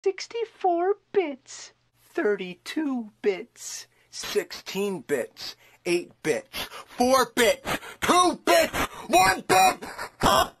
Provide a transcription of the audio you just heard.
64 bits. 32 bits. 16 bits. 8 bits. 4 bits. 2 bits. 1 bit.